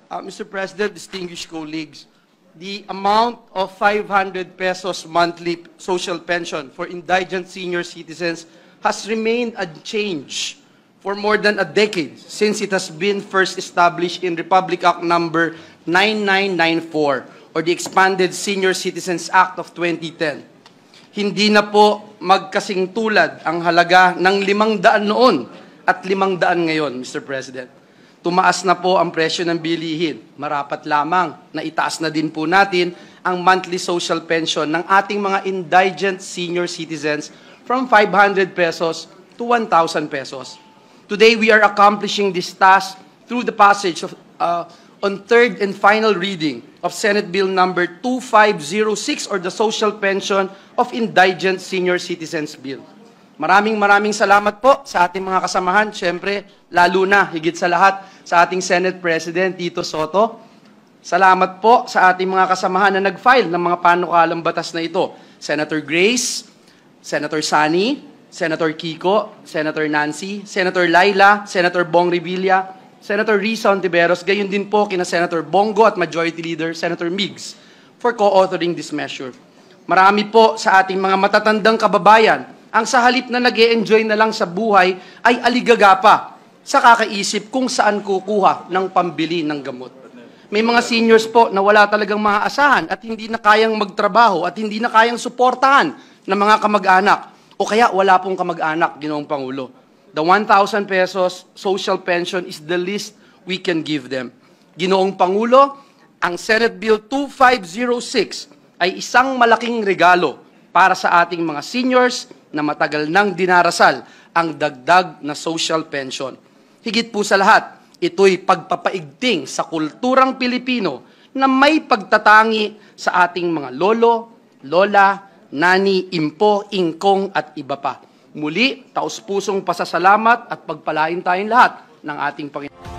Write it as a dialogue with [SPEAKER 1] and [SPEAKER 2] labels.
[SPEAKER 1] Mr. President, distinguished colleagues, the amount of 500 pesos monthly social pension for indigent senior citizens has remained unchanged for more than a decade since it has been first established in Republic Act number 9994 or the Expanded Senior Citizens Act of 2010. Hindi na po magkasing tulad ang halaga ng 500 noon at 500 ngayon, Mr. President. Tumaas na po ang presyo ng bilihin. Marapat lamang na itaas na din po natin ang monthly social pension ng ating mga indigent senior citizens from 500 pesos to 1,000 pesos. Today, we are accomplishing this task through the passage of, on third and final reading of Senate Bill number 2506 or the Social Pension of Indigent Senior Citizens Bill. Maraming salamat po sa ating mga kasamahan. Siyempre, lalo na, higit sa lahat, sa ating Senate President, Tito Soto. Salamat po sa ating mga kasamahan na nag-file ng mga panukalang batas na ito. Senator Grace, Senator Sani, Senator Kiko, Senator Nancy, Senator Laila, Senator Bong Revilla, Senator Risa Ontiveros, gayon din po kina Senator Bongo at Majority Leader Senator Migs for co-authoring this measure. Marami po sa ating mga matatandang kababayan ang sa halip na nag-e-enjoy na lang sa buhay ay aligaga pa sa kakaisip kung saan kukuha ng pambili ng gamot. May mga seniors po na wala talagang maaasahan at hindi na kayang magtrabaho at hindi na kayang suportahan ng mga kamag-anak o kaya wala pong kamag-anak, Ginoong Pangulo. The 1,000 pesos social pension is the least we can give them. Ginoong Pangulo, ang Senate Bill 2506 ay isang malaking regalo para sa ating mga seniors na matagal nang dinarasal ang dagdag na social pension. Higit po sa lahat, ito'y pagpapaigting sa kulturang Pilipino na may pagtatangi sa ating mga lolo, lola, nani, impo, ingkong at iba pa. Muli, taos-pusong pasasalamat at pagpalain tayong lahat ng ating Panginoon.